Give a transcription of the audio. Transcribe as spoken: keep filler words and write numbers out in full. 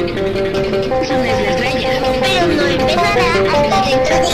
¿Dónde es la estrella? Pero no empezará hasta dentro de...